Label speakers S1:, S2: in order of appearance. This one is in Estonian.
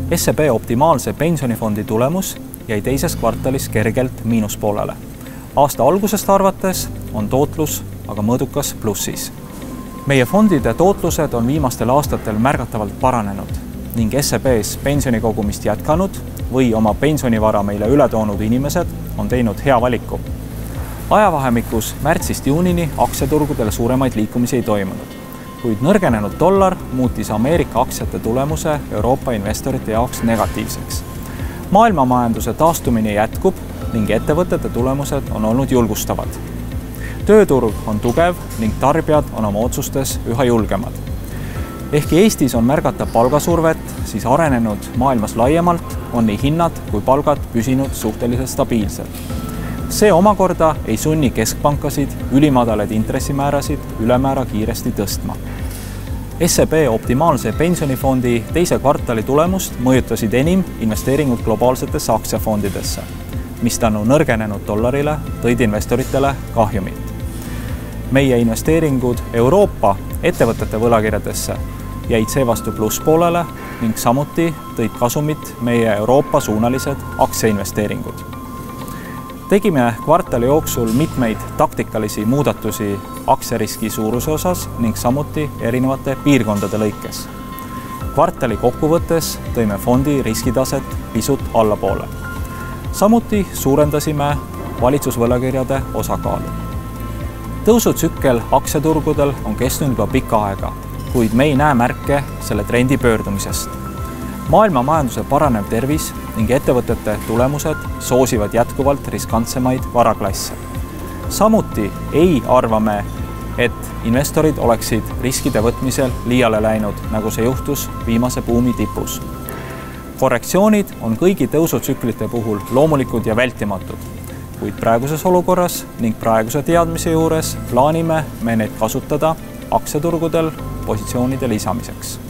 S1: SEB optimaalse pensionifondi tulemus jäi teises kvartalis kergelt miinuspoolele. Aasta algusest arvates on tootlus aga mõõdukas plussis. Meie fondide tootlused on viimastel aastatel märgatavalt paranenud ning SEBs pensionikogumist jätkanud või oma pensionivara meile üle toonud inimesed on teinud hea valiku. Ajavahemikus märtsist juunini aktsiaturgudel suuremaid liikumisi ei toimunud, kuid nõrgenenud dollar muutis Ameerika aktsiate tulemuse Euroopa investorite jaoks negatiivseks. Maailmamajanduse taastumine jätkub ning ettevõtete tulemused on olnud julgustavad. Tööturg on tugev ning tarbijad on oma otsustes üha julgemad. Ehkki Eestis on märgata palgasurvet, siis arenenud maailmas laiemalt on nii hinnad kui palgad püsinud suhteliselt stabiilsed. See omakorda ei sunni keskpankasid ülimadalaid intressimäärasid ülemäära kiiresti tõstma. SEB optimaalse pensionifondi teise kvartali tulemust mõjutasid enim investeeringud globaalsetesse aktsiafondidesse, mis tänu nõrgenenud dollarile tõid investoritele kahjumit. Meie investeeringud Euroopa ettevõtete võlakirjadesse jäid seevastu plusspoolele ning samuti tõid kasumit meie Euroopa suunalised aktsiainvesteeringud. Tegime kvartali jooksul mitmeid taktikalisi muudatusi aktsiariski suuruse osas ning samuti erinevate piirkondade lõikes. Kvartali kokkuvõttes tõime fondi riskitaset pisut allapoole. Samuti suurendasime valitsusvõlakirjade osakaalu. Tõusutsükkel aktsiaturgudel on kestnud juba pikka aega, kuid me ei näe märke selle trendi pöördumisest. Maailma majanduse paranev tervis ning ettevõtete tulemused soosivad jätkuvalt riskantsemaid varaklasse. Samuti ei arvame, et investorid oleksid riskide võtmisel liiale läinud, nagu see juhtus viimase buumi tipus. Korrektsioonid on kõigi tõusutsüklite puhul loomulikud ja vältimatud, kuid praeguses olukorras ning praeguse teadmise juures plaanime me neid kasutada aktsiaturgudel positsioonide lisamiseks.